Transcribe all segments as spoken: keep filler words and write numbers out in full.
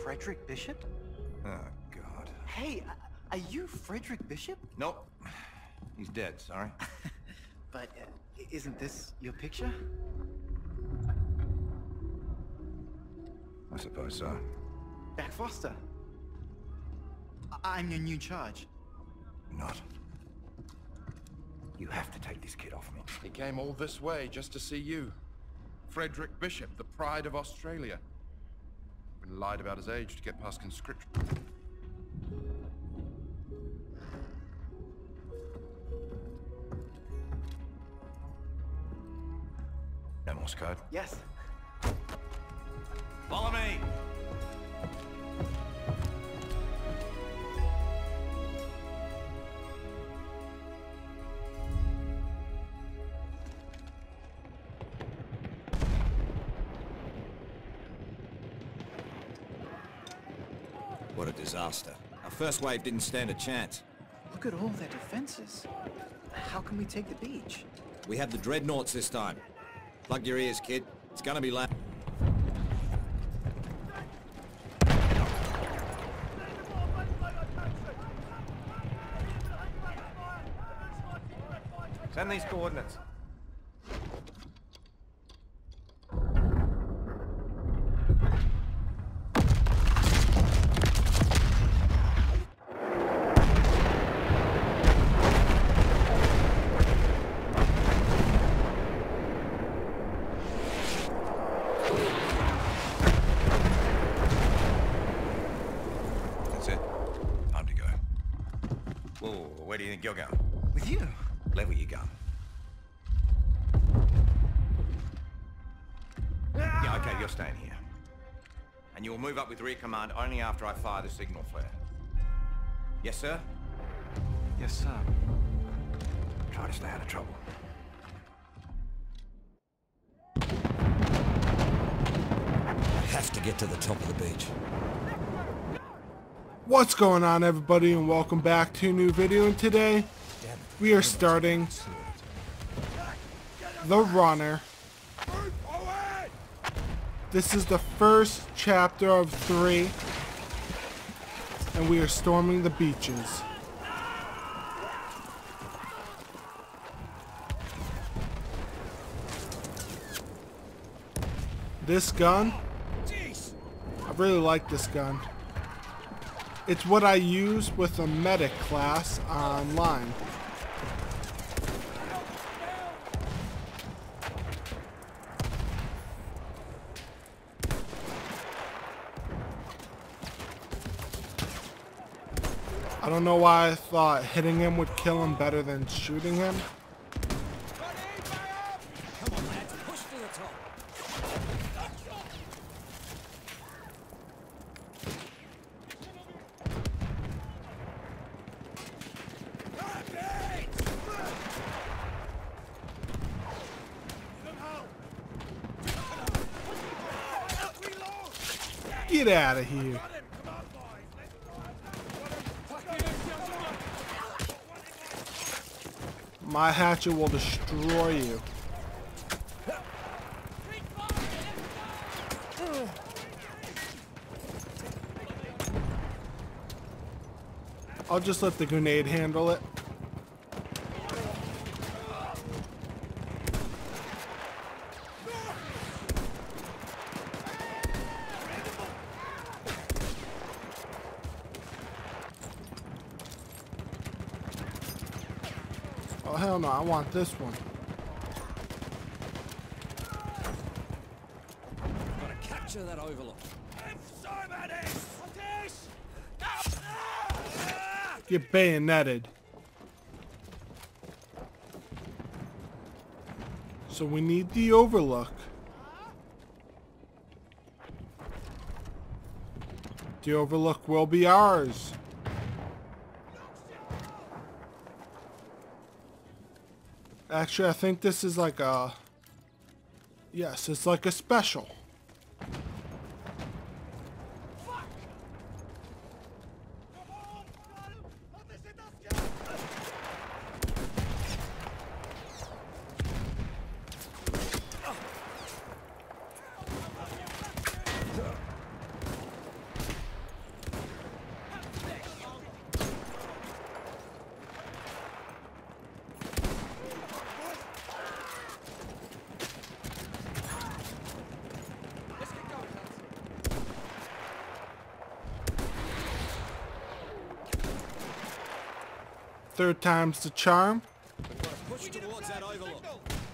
Frederick Bishop? Oh, God. Hey, are you Frederick Bishop? Nope. He's dead, sorry. But uh, isn't this your picture? I suppose so. Jack Foster. I I'm your new charge. Not. You have to take this kid off me. He came all this way just to see you. Frederick Bishop, the pride of Australia. Been lied about his age to get past conscription. No Morse code? Yes. Follow me! What a disaster. Our first wave didn't stand a chance. Look at all their defenses. How can we take the beach? We have the dreadnoughts this time. Plug your ears, kid. It's gonna be loud. Send these coordinates. Where do you think you're going? With you? Level your gun. Yeah, okay, you're staying here. And you'll move up with rear command only after I fire the signal flare. Yes, sir? Yes, sir. Try to stay out of trouble. I have to get to the top of the beach. What's going on, everybody, and welcome back to a new video. And today we are starting The Runner. This is the first chapter of three, and we are storming the beaches. This gun, I really like this gun. It's what I use with a medic class online. I don't know why I thought hitting him would kill him better than shooting him. Come on, lads, push to the top. Get out of here. My hatchet will destroy you. I'll just let the grenade handle it. Oh, hell no, I want this one. Gotta capture that overlook. Get bayoneted. So we need the overlook. The overlook will be ours. Actually, I think this is like a... Yes, it's like a special. Third time's the charm. Push towards that overlook.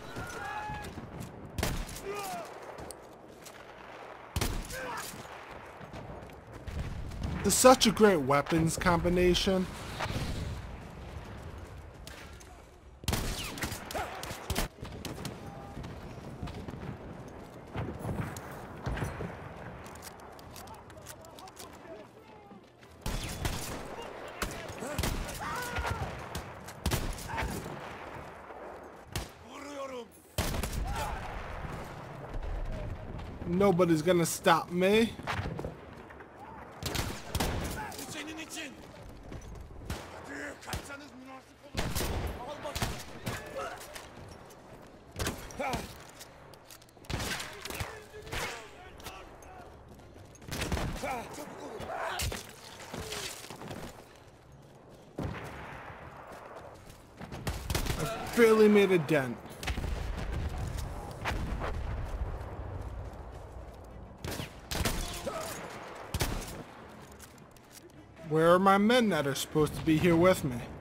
It's such a great weapons combination. Nobody's gonna stop me. I barely made a dent. Where are my men that are supposed to be here with me?